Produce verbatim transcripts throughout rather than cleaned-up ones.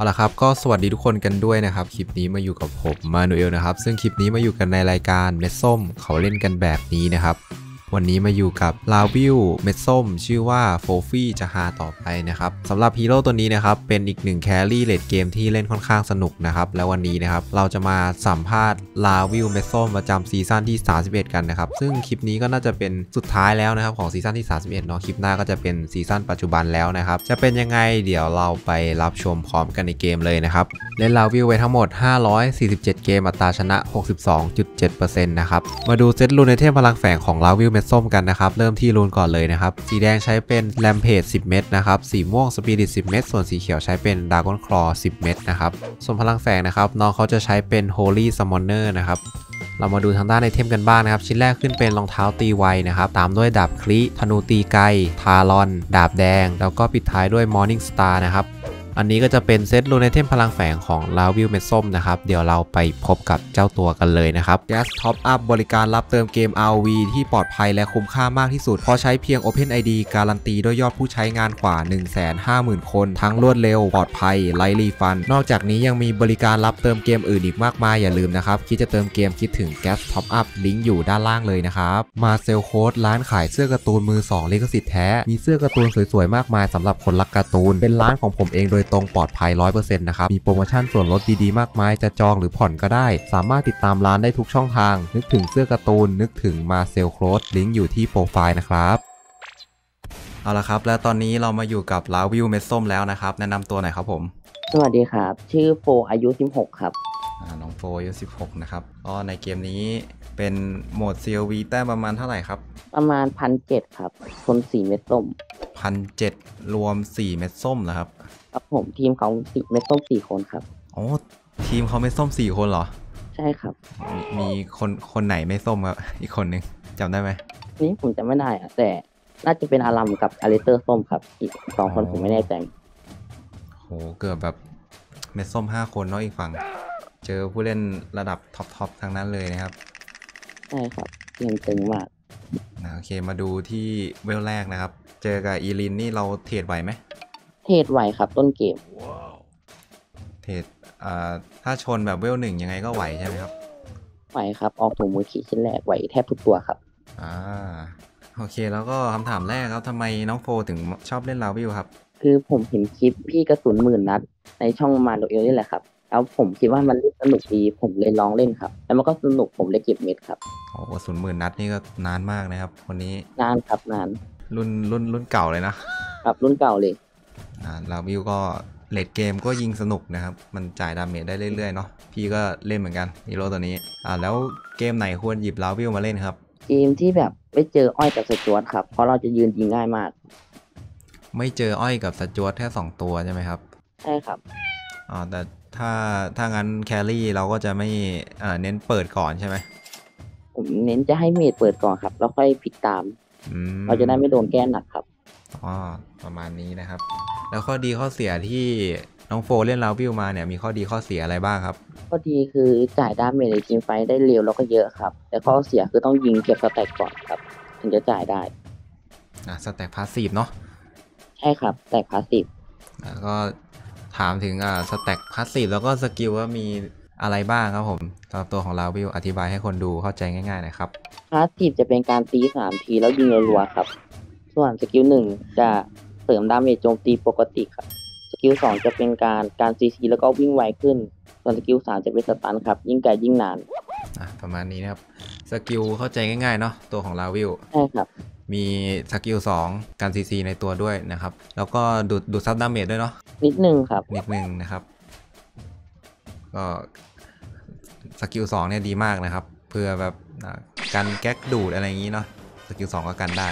เอาละครับก็สวัสดีทุกคนกันด้วยนะครับคลิปนี้มาอยู่กับผมมานูเอลนะครับซึ่งคลิปนี้มาอยู่กันในรายการเม็ดส้มเขาเล่นกันแบบนี้นะครับวันนี้มาอยู่กับลาวิลเม็ดส้มชื่อว่าโฟฟี่จะหาต่อไปนะครับสำหรับฮีโร่ตัวนี้นะครับเป็นอีกหนึ่งแครี่เลดเกมที่เล่นค่อนข้างสนุกนะครับแล้ววันนี้นะครับเราจะมาสัมภาษณ์ลาวิลเม็ดส้มประจำซีซั่นที่สามสิบเอ็ดกันนะครับซึ่งคลิปนี้ก็น่าจะเป็นสุดท้ายแล้วนะครับของซีซั่นที่สามสิบเอ็ดเนาะคลิปหน้าก็จะเป็นซีซั่นปัจจุบันแล้วนะครับจะเป็นยังไงเดี๋ยวเราไปรับชมพร้อมกันในเกมเลยนะครับเล่นลาวิลไว้ทั้งหมดห้าร้อยสี่สิบเจ็ดเกมอัตราชนะ หกสิบสองจุดเจ็ดเปอร์เซ็นต์ นะครับมาดูเซตรูนไอเทมพลังแฝงของลาวิลเม็ดส้มกันนะครับเริ่มที่รูนก่อนเลยนะครับสีแดงใช้เป็นแรมเพจสิบเม็ดนะครับสีม่วงสปิริตสิบเม็ดส่วนสีเขียวใช้เป็นดราก้อนคลอสิบเม็ดนะครับส่วนพลังแฝงนะครับน้องเขาจะใช้เป็นโฮลี่ซัมมอนเนอร์นะครับเรามาดูทางด้านไอเทมกันบ้างนะครับชิ้นแรกขึ้นเป็นรองเท้าตีไวนะครับตามด้วยดาบคลิธนูตีไกทารอนดาบแดงแล้วก็ปิดท้ายด้วยมอร์นิ่งสตาร์นะครับอันนี้ก็จะเป็นเซตรูนไอเทมพลังแฝงของลาวิลเม็ดส้มนะครับเดี๋ยวเราไปพบกับเจ้าตัวกันเลยนะครับ Gas Top Up บริการรับเติมเกม อาร์ โอ วี ที่ปลอดภัยและคุ้มค่ามากที่สุดเพราะใช้เพียง Open ไอ ดี การันตีด้วยยอดผู้ใช้งานกว่า หนึ่งแสนห้าหมื่น คนทั้งรวดเร็วปลอดภัยไร้รีฟันนอกจากนี้ยังมีบริการรับเติมเกมอื่นอีกมากมายอย่าลืมนะครับคิดจะเติมเกมคิดถึง Gas Top Up ลิงก์อยู่ด้านล่างเลยนะครับมาเซลโค้ดร้านขายเสื้อการ์ตูนมือสองลิขสิทธิ์แท้มีเสื้อการ์ตูนสวยๆมากมายสำหรับคนรักการ์ตูนเป็นร้านของผมเองโดยตรงปลอดภัย ร้อยเปอร์เซ็นต์ นะครับมีโปรโมชั่นส่วนลดดีๆมากมายจะจองหรือผ่อนก็ได้สามารถติดตามร้านได้ทุกช่องทางนึกถึงเสื้อการ์ตูนนึกถึงมาเซลโค้ดลิงก์อยู่ที่โปรไฟล์นะครับเอาละครับและตอนนี้เรามาอยู่กับลาวิลเม็ดส้มแล้วนะครับแนะนำตัวหน่อยครับผมสวัสดีครับชื่อโฟอายุสิบหกครับน้องโฟอายุสิบหกนะครับก็ในเกมนี้เป็นโหมด ซี โอ วี แต้มประมาณเท่าไหร่ครับประมาณพันเจ็ดครับคนสี่เม็ดส้มพันเจ็ดรวมสี่เม็ดส้มเหรอครับครับผมทีมเขาสี่เม็ดส้มสี่คนครับโอ้ทีมเขาไม่ส้มสี่คนเหรอใช่ครับมมีคนคนไหนไม่ส้มครับอีกคนนึงจำได้ไหมนี่ผมจะไม่ได้อะแต่น่าจะเป็นอารัมกับอาริเตอร์ส้มครับอีกสองคนผมไม่แน่ใจโหเกือบแบบเม็ดส้มห้าคนเนาะอีกฝั่งเจอผู้เล่นระดับท็อปทอปทั้งนั้นเลยนะครับใช่ครับเกมตึงมากนะโอเคมาดูที่เวลแรกนะครับเจอกับอีลินนี่เราเทรดไหวไหมเทรดไหวครับต้นเกมเทรดอ่าถ้าชนแบบเวลหนึ่งยังไงก็ไหวใช่ไหมครับไหวครับออกถุงมือขี่ชิ้นแรกไหวแทบทุกตัวครับอ่าโอเคแล้วก็คำถามแรกครับทำไมน้องโฟถึงชอบเล่นลาวิลครับคือผมเห็นคลิปพี่กระสุนหมื่นนัดในช่องมาโดเอลนี่แหละครับแล้วผมคิดว่ามันสนุกดีผมเลยลองเล่นครับแล้วมันก็สนุกผมเลยเก็บเม็ดครับโอ้กระสุนหมื่นนัดนี่ก็นานมากนะครับคนนี้นานครับนานรุ่นรุ่นรุ่นเก่าเลยนะครับรุ่นเก่าเลยอ่าลาวิลก็เลดเกมก็ยิงสนุกนะครับมันจ่ายดาเมจได้เรื่อยๆเนาะพี่ก็เล่นเหมือนกันฮีโร่ตัวนี้อ่าแล้วเกมไหนควรหยิบลาวิลมาเล่นครับเกมที่แบบไม่เจออ้อยกับสจวตครับเพราะเราจะยืนยิงง่ายมากไม่เจออ้อยกับสจวตแค่สองตัวใช่ไหมครับใช่ครับอ๋อแต่ถ้าถ้างั้นแครี่เราก็จะไม่อ่าเน้นเปิดก่อนใช่ไหมผมเน้นจะให้เมจเปิดก่อนครับแล้วค่อยพลิกตามเราจะได้ไม่โดนแก้หนักครับอ๋อประมาณนี้นะครับแล้วข้อดีข้อเสียที่น้องโฟเล่นลาวิลมาเนี่ยมีข้อดีข้อเสียอะไรบ้างครับข้อดีคือจ่ายดาเมจในทีมไฟได้เร็วแล้วก็เยอะครับแต่ข้อเสียคือต้องยิงเก็บสแต็กก่อนครับถึงจะจ่ายได้อ่ะสแต็กพาสซีฟเนาะใช่ครับแต่พาสซีฟแล้วก็ถามถึงอ่าสแต็กพาสซีฟแล้วก็สกิลว่ามีอะไรบ้างครับผมสำหรับตัวของลาวิลอธิบายให้คนดูเข้าใจง่ายๆนะครับพาสซีฟจะเป็นการตีสามทีแล้วยิงรัวๆครับส่วนสกิลหนึ่งจะเสริมดาเมจโจมตีปกติครับสกิลสองจะเป็นการการซีซีแล้วก็วิ่งไวขึ้นส่วนสกิลสามจะเป็นสตันครับยิ่งไกลยิ่งนานอ่ะประมาณนี้นะครับสกิลเข้าใจง่ายๆเนาะตัวของลาวิลใช่ครับมีสกิลสองการซีซีในตัวด้วยนะครับแล้วก็ดูดดูดซับดาเมจด้วยเนาะนิดนึงครับนิดนึงนะครับก็สกิลสองเนี่ยดีมากนะครับเพื่อแบบการแก๊กดูดอะไรอย่างนี้เนาะสกิลสองก็กันได้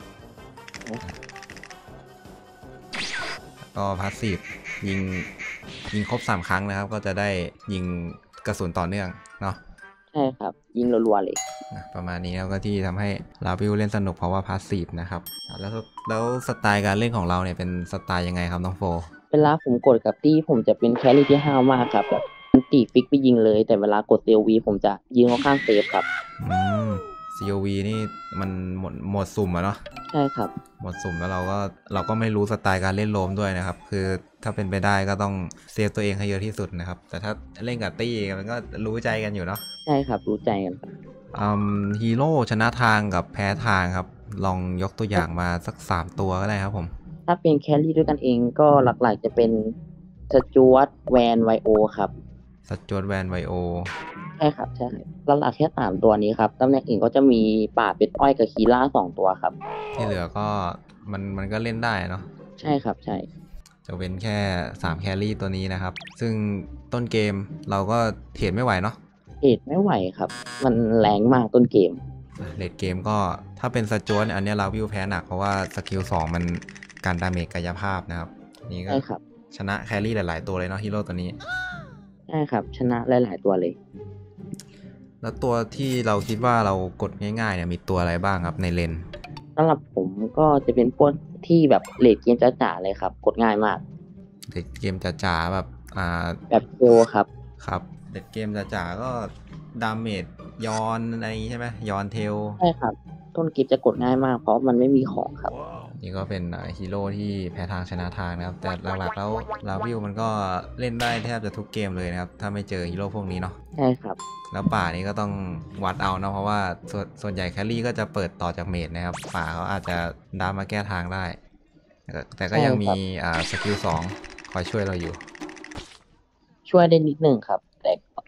ก็พาสซีฟยิงยิงครบสามครั้งนะครับก็จะได้ยิงกระสุนต่อเนื่องเนาะใช่ครับยิงรัวๆเลยประมาณนี้แล้วก็ที่ทำให้ลาวิลเล่นสนุกเพราะว่าพาสซีฟนะครับแล้วแล้วสไตล์การเล่นของเราเนี่ยเป็นสไตล์ยังไงครับน้องโฟเวลาผมกดกับตี้ผมจะเป็นแครี่ที่ห้าวมากครับแบบตีฟิกไปยิงเลยแต่เวลากดเซลวีผมจะยิงค่อนข้างเซฟครับอืม ซีซี โอ วี นี่มันหมดหมดสุ่มอะเนาะใช่ครับหมดสุ่มแล้วเราก็เราก็ไม่รู้สไตล์การเล่นโลมด้วยนะครับคือถ้าเป็นไปได้ก็ต้องเซฟตัวเองให้เยอะที่สุดนะครับแต่ถ้าเล่นกับตี้มันก็รู้ใจกันอยู่เนาะใช่ครับรู้ใจกันครับอืมฮีโร่ชนะทางกับแพ้ทางครับลองยกตัวอย่างมาสักสามตัวก็ได้ครับผมถ้าเป็นแครี่ด้วยกันเองก็หลักๆจะเป็นสจวตแวนไวโอครับสจวตแวนไวโอใช่ครับใช่หลักๆแค่สามตัวนี้ครับตำแหน่งอื่นก็จะมีป่าเป็ดอ้อยกับคีล่าสองตัวครับที่เหลือก็มันมันก็เล่นได้เนาะใช่ครับใช่จะเป็นแค่สามแครี่ตัวนี้นะครับซึ่งต้นเกมเราก็เทรดไม่ไหวเนาะเทรดไม่ไหวครับมันแรงมากต้นเกมเลดเกมก็ถ้าเป็นสจวตอันนี้เราวิวแพ้หนักเพราะว่าสกิลสองมันการดาเมจกายภาพนะครับนี่ก็ชนะแครี่หลายๆตัวเลยเนาะฮีโร่ตัวนี้ใช่ครับชนะหลายๆตัวเลยแล้วตัวที่เราคิดว่าเรากดง่ายๆเนี่ยมีตัวอะไรบ้างครับในเลนสำหรับผมก็จะเป็นพวกที่แบบเลดเกมจ๋าๆเลยครับกดง่ายมากเลดเกมจ๋าๆแบบอ่าแบบโปรครับครับเลดเกมจ๋าๆก็ดาเมจย้อนอะไรใช่ไหมย้อนเทลใช่ครับต้นกิฟจะกดง่ายมากเพราะมันไม่มีของครับนี่ก็เป็นฮีโร่ที่แพ้ทางชนะทางนะครับแต่หลักๆแล้วลาวิวมันก็เล่นได้แทบจะทุกเกมเลยนะครับถ้าไม่เจอฮีโร่พวกนี้เนาะใช่ครับแล้วป่านี้ก็ต้องวัดเอาเนาะเพราะว่าส่วนส่วนใหญ่แครี่ก็จะเปิดต่อจากเมจนะครับป่าเขาอาจจะดามาแก้ทางได้แต่ก็ยังมีอ่าสกิลสองคอยช่วยเราอยู่ช่วยได้นิดหนึ่งครับแต่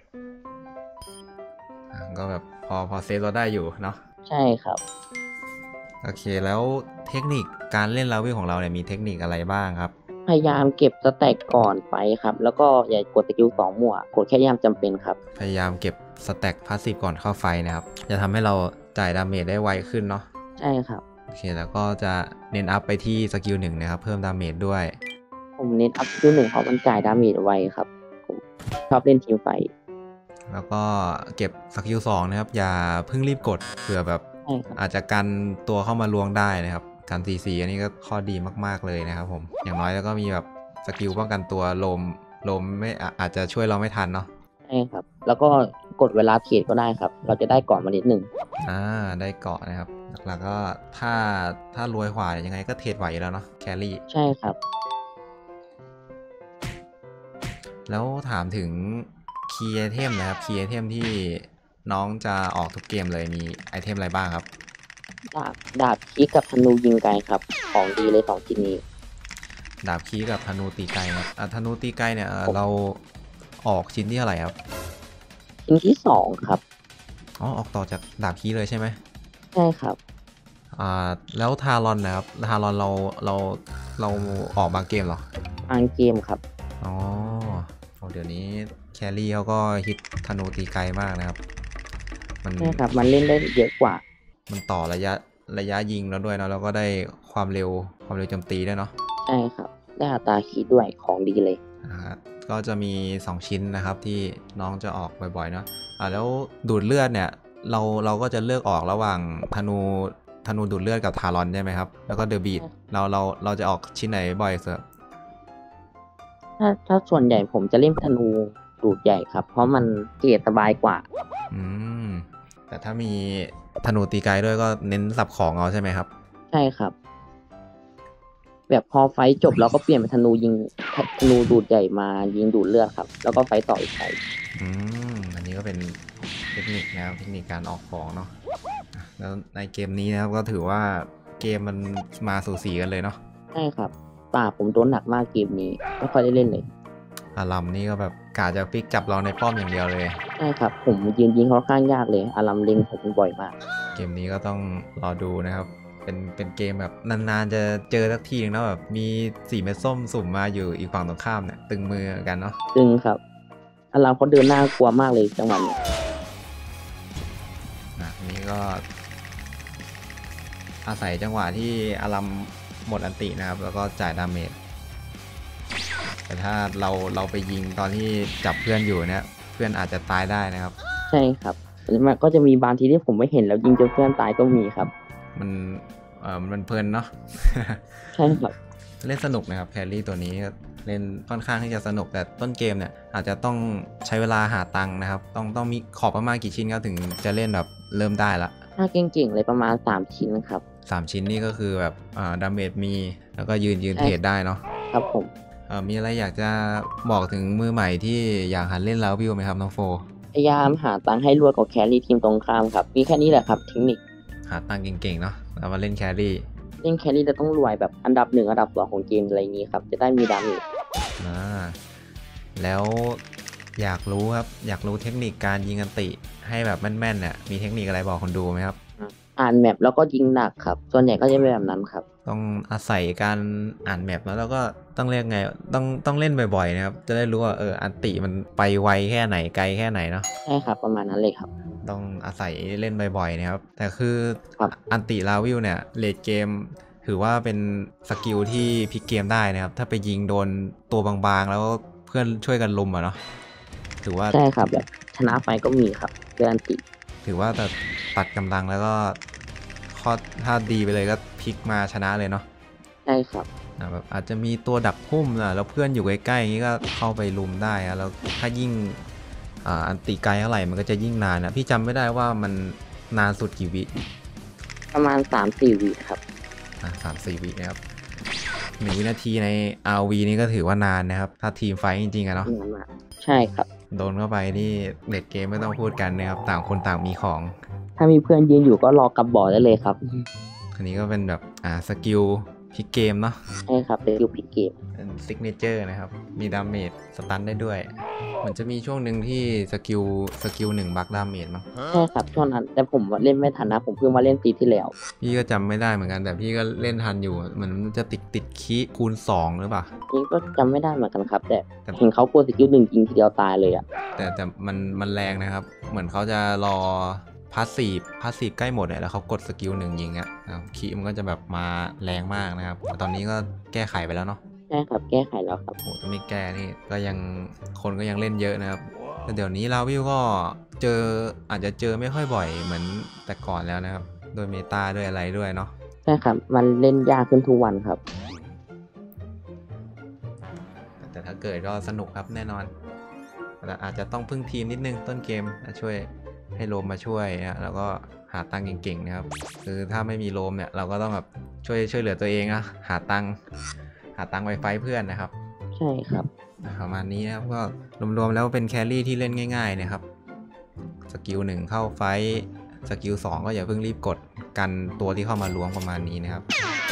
ก็แบบพอพอเซฟเราได้อยู่เนาะใช่ครับโอเคแล้วเทคนิคการเล่นลาวิของเราเนี่ยมีเทคนิคอะไรบ้างครับพยายามเก็บสแต็กก่อนไปครับแล้วก็อย่ากดสกิลสองมั่วกดแค่ยามจำเป็นครับพยายามเก็บสแต็กพาสซีฟก่อนเข้าไฟนะครับจะทำให้เราจ่ายดาเมจได้ไวขึ้นเนาะใช่ครับโอเคแล้วก็จะเน้นอัพไปที่สกิลหนึ่งนะครับเพิ่มดาเมจด้วยผมเน้นอัพสกิลหนึ่งเพราะมันจ่ายดาเมจไวครับผมชอบเล่นทีมไฟแล้วก็เก็บสกิลสองนะครับอย่าเพิ่งรีบกดเผื่อแบบอาจจะกันตัวเข้ามาลวงได้นะครับการ ซี ซี อันนี้ก็ข้อดีมากๆเลยนะครับผมอย่างน้อยแล้วก็มีแบบสกิลป้องกันตัวลมลมไม่อาจจะช่วยเราไม่ทันเนาะใช่ครับแล้วก็กดเวลาเทรดก็ได้ครับเราจะได้เกาะมานิดหนึ่งอ่าได้เกาะนะครับหลักๆก็ถ้าถ้ารวยกว่ายังไงก็เทรดไหวอยู่แล้วเนาะแครี่ใช่ครับแล้วถามถึงคีย์ไอเทมนะครับคีย์ไอเทมที่น้องจะออกทุกเกมเลยมีไอเทมอะไรบ้างครับดาบดาบคีกับธนูยิงไกลครับของดีเลยสองชิ้นนี้ดาบคีกับธนูตีไกลนะอ่ะธนูตีไกลเนี่ยเราออกชิ้นที่เท่าไหร่ครับชิ้นที่สองครับอ๋อออกต่อจากดาบคีเลยใช่ไหมใช่ครับอ่าแล้วทารอนนะครับทารอนเราเราเราออกบางเกมเหรอบางเกมครับอ๋อเดี๋ยวนี้แครี่เขาก็ฮิตธนูตีไกลมากนะครับมันใช่ครับมันเล่นได้เยอะกว่ามันต่อระยะระยะยิงแล้วด้วยเนาะแล้วก็ได้ความเร็วความเร็วโจมตีด้วยเนาะใช่ครับได้อัตราคีด้วยของดีเลยอ่าก็จะมีสองชิ้นนะครับที่น้องจะออกบ่อยๆเนาะอ่าแล้วดูดเลือดเนี่ยเราเราก็จะเลือกออกระหว่างธนูธนูดูดเลือดกับทารอนใช่ไหมครับแล้วก็เดอะบีทเราเราเราจะออกชิ้นไหนบ่อยสุดถ้าถ้าส่วนใหญ่ผมจะเล่นธนูดูดใหญ่ครับเพราะมันเกียร์สบายกว่าอืมแต่ถ้ามีธนูตีไกลด้วยก็เน้นสับของเอาใช่ไหมครับใช่ครับแบบพอไฟจบเราก็เปลี่ยนเป็นธนูยิงธนูดูดใหญ่มายิงดูดเลือดครับแล้วก็ไฟต่ออีกไฟอืมอันนี้ก็เป็นเทคนิคนะครับเทคนิคการออกของเนาะแล้วในเกมนี้นะครับก็ถือว่าเกมมันมาสูสีกันเลยเนาะใช่ครับป่าผมโดนหนักมากเกมนี้ไม่ค่อยได้เล่นเลยอารัมนี่ก็แบบกะจะปิกจับเราในป้อมอย่างเดียวเลยใช่ครับผมยืนยิงค่อนข้างยากเลยอารัมเล็งผมบ่อยมากเกมนี้ก็ต้องรอดูนะครับเป็นเป็นเกมแบบนานๆจะเจอสักทีนึงเนาะแบบมีสีเม็ดส้มสุ่มมาอยู่อีกฝั่งตรงข้ามเนี่ยตึงมือกันเนาะตึงครับอารัมเขาเดินหน้ากลัวมากเลยจังหวะนี้นะนี่ก็อาศัยจังหวะที่อารัมหมดอันตินะครับแล้วก็จ่ายดาเมจแต่ถ้าเราเราไปยิงตอนที่จับเพื่อนอยู่เนี่ยเพื่อนอาจจะตายได้นะครับใช่ครับมันก็จะมีบางทีที่ผมไม่เห็นแล้วยิงจนเพื่อนตายก็มีครับมันเออมันเพลินเนาะใช่ครับเล่นสนุกนะครับแครี่ตัวนี้เล่นค่อนข้างที่จะสนุกแต่ต้นเกมเนี่ยอาจจะต้องใช้เวลาหาตังค์นะครับต้องต้องมีขอบประมาณกี่ชิ้นก็ถึงจะเล่นแบบเริ่มได้ละถ้าเก่งๆเลยประมาณสามชิ้นครับสามชิ้นนี่ก็คือแบบอ่าดาเมจมีแล้วก็ยืนยืนเทรดได้เนาะครับผมเอ่อมีอะไรอยากจะบอกถึงมือใหม่ที่อยากหัดเล่นลาวิวไหมครับน้องโฟพยายามหาตังค์ให้รวดกับแครี่ทีมตรงข้ามครับมีแค่นี้แหละครับเทคนิคหาตังค์เก่งๆเนาะแล้วมาเล่นแครี่เล่นแครี่จะต้องรวยแบบอันดับหนึ่งอันดับสองของเกมอะไรอย่างนี้ครับจะได้มีดาเมจอ่าแล้วอยากรู้ครับอยากรู้เทคนิคการยิงอันติให้แบบแม่นๆเนี่ยมีเทคนิคอะไรบอกคนดูไหมครับอ่านแมปแล้วก็ยิงหนักครับส่วนใหญ่ก็จะเป็นแบบนั้นครับต้องอาศัยการอ่านแมปแล้วแล้วก็ต้องเรียกไงต้องต้องเล่นบ่อยๆนะครับจะได้รู้ว่าเอออันติมันไปไวแค่ไหนไกลแค่ไหนเนาะใช่ครับประมาณนั้นเลยครับต้องอาศัยเล่นบ่อยๆนะครับแต่คืออันติลาวิลเนี่ยเลดเกมถือว่าเป็นสกิลที่พลิกเกมได้นะครับถ้าไปยิงโดนตัวบางๆแล้วเพื่อนช่วยกันลุมอะเนาะถือว่าใช่ครับแบบชนะไปก็มีครับเพื่อนติถือว่าแต่ตัดกำลังแล้วก็ข้อถ้าดีไปเลยก็พลิกมาชนะเลยเนาะใช่ครับแบบอาจจะมีตัวดักพุ่มนะแล้วเพื่อนอยู่ใกล้ๆอย่างนี้ก็เข้าไปลุมได้นะแล้วถ้ายิ่งอันตีไกลเท่าไหร่มันก็จะยิ่งนานนะพี่จำไม่ได้ว่ามันนานสุดกี่วิประมาณ สามสี่ วิครับอ่าสามสี่วินะครับหนึ่งวินาทีใน อาร์ วี นี่ก็ถือว่านานนะครับถ้าทีมไฟจริงๆอะเนาะใช่ครับโดนเข้าไปนี่เด็ดเกมไม่ต้องพูดกันนะครับต่างคนต่างมีของถ้ามีเพื่อนยืนอยู่ก็รอกลับบ่อได้เลยครับอันนี้ก็เป็นแบบอ่าสกิลพลิกเกมเนาะใช่ครับเป็นสกิลพลิกเกมเป็นซิกเนเจอร์นะครับมีดาเมจสตันได้ด้วยมันจะมีช่วงหนึ่งที่สกิลสกิลหนึ่งบักดาเมจมั้งใช่ครับช่วงนั้นแต่ผมเล่นไม่ทันนะผมเพิ่งมาเล่นปีที่แล้วพี่ก็จำไม่ได้เหมือนกันแต่พี่ก็เล่นทันอยู่มันจะติดติดคีคูณสองหรือเปล่านี่ก็จำไม่ได้เหมือนกันครับแต่เห็นเขากดสกิลหนึ่งจริงทีเดียวตายเลยอะแต่แต่มันมันแรงนะครับเหมือนเขาจะรอพาสซีฟพาสซีฟใกล้หมดเลยแล้วเขากดสกิลหนึ่งยิงอ่ะคีมันก็จะแบบมาแรงมากนะครับแต่ตอนนี้ก็แก้ไขไปแล้วเนาะใช่ครับแก้ไขแล้วครับโอ้ถ้าไม่แก้นี่ก็ยังคนก็ยังเล่นเยอะนะครับแต่เดี๋ยวนี้ลาวิวก็เจออาจจะเจอไม่ค่อยบ่อยเหมือนแต่ก่อนแล้วนะครับโดยเมตาด้วยอะไรด้วยเนาะใช่ครับมันเล่นยากขึ้นทุกวันครับแต่ถ้าเกิดก็สนุกครับแน่นอนแต่อาจจะต้องพึ่งทีมนิดนึงต้นเกมช่วยให้โรมมาช่วยนะแล้วก็หาตังค์เก่งๆนะครับคือถ้าไม่มีโรมเนี่ยเราก็ต้องแบบช่วยช่วยเหลือตัวเองนะหาตังค์หาตังค์ไวไฟเพื่อนนะครับใช่ครับประมาณนี้นะครับก็รวมๆแล้วเป็นแครี่ที่เล่นง่ายๆนะครับสกิลหนึ่งเข้าไฟสกิลสองก็อย่าเพิ่งรีบกดกันตัวที่เข้ามาล้วงประมาณนี้นะครับ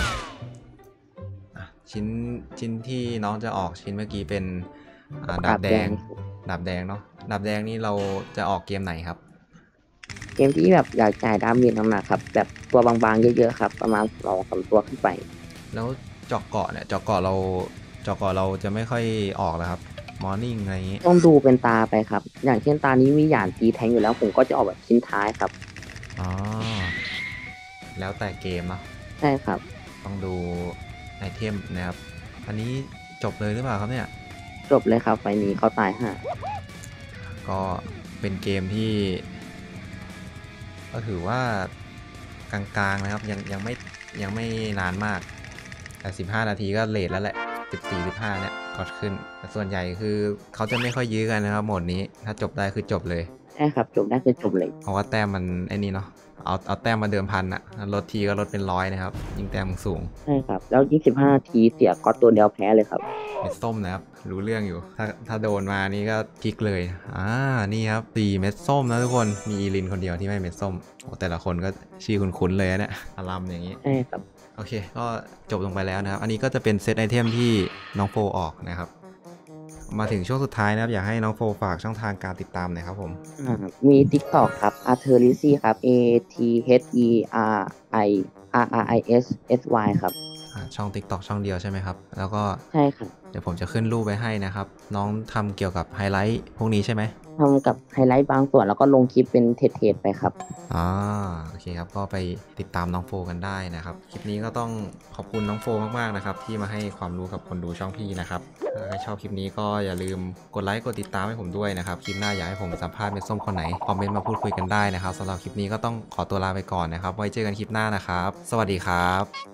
ชิ้นชิ้นที่น้องจะออกชิ้นเมื่อกี้เป็นดาบแดงดาบแดงเนาะดาบแดงนี่เราจะออกเกมไหนครับเกมที่แบบอยากจ่ายดาเมจหนักๆครับแบบตัวบางๆเยอะๆครับประมาณสองสามตัวขึ้นไปแล้วจอกเกาะเนี่ยจอกเกาะเราจอกเกาะเราจะไม่ค่อยออกแล้วครับมอร์นิ่งอะไรอย่างนี้ต้องดูเป็นตาไปครับอย่างเช่นตานี้มีหยานตีแทงอยู่แล้วผมก็จะออกแบบชิ้นท้ายครับอ๋อแล้วแต่เกมเนาะใช่ครับต้องดูไอเทมนะครับอันนี้จบเลยหรือเปล่าครับเนี่ยจบเลยครับไฟนี้เขาตายห่าก็เป็นเกมที่ก็ถือว่ากลางๆนะครับยังยังไม่ยังไม่นานมากแต่สิบห้านาทีก็เลทแล้วแหละสิบสี่ สิบห้าเนี่ยก็ขึ้นแต่ส่วนใหญ่คือเขาจะไม่ค่อยยื้อกันนะครับโหมดนี้ถ้าจบได้คือจบเลยใช่ครับจบได้คือจบเลยเพราะว่าแต้มมันไอ้นี่เนาะเอาเอาแต้มมาเดิมพันอะลดทีก็ลดเป็นร้อยนะครับยิ่งแต้มสูงใช่ครับแล้วยี่สิบห้าทีเสียก็ตัวเดียวแพ้เลยครับเม็ดส้มนะครับรู้เรื่องอยู่ถ้าถ้าโดนมานี่ก็พลิกเลยอ่านี่ครับสี่เม็ดส้มนะทุกคนมีอีลินคนเดียวที่ไม่เม็ดส้มโอ้แต่ละคนก็ชื่อคุ้นๆเลยนะอารามอย่างนี้ใช่ครับโอเคก็จบลงไปแล้วนะครับอันนี้ก็จะเป็นเซตไอเทมที่น้องโฟออกนะครับมาถึงช่วงสุดท้ายนะครับอยากให้น้องโฟฝากช่องทางการติดตามหน่อยครับผมมี TikTok ครับ a r t e r i s ครับ A T H E R I R R I S S Y ครับช่อง TikTok ช่องเดียวใช่ไหมครับแล้วก็ใช่ครับเดี๋ยวผมจะขึ้นรูปไว้ให้นะครับน้องทำเกี่ยวกับไฮไลท์พวกนี้ใช่ไหมทำกับไฮไลท์บางส่วนแล้วก็ลงคลิปเป็นเทปๆไปครับอ่าโอเคครับก็ไปติดตามน้องโฟกันได้นะครับคลิปนี้ก็ต้องขอบคุณน้องโฟมากๆนะครับที่มาให้ความรู้กับคนดูช่องพี่นะครับถ้าชอบคลิปนี้ก็อย่าลืมกดไลค์กดติดตามให้ผมด้วยนะครับคลิปหน้าอยากให้ผมสัมภาษณ์เม็ดส้มคนไหนคอมเมนต์มาพูดคุยกันได้นะครับสำหรับคลิปนี้ก็ต้องขอตัวลาไปก่อนนะครับไว้เจอกันคลิปหน้านะครับสวัสดีครับ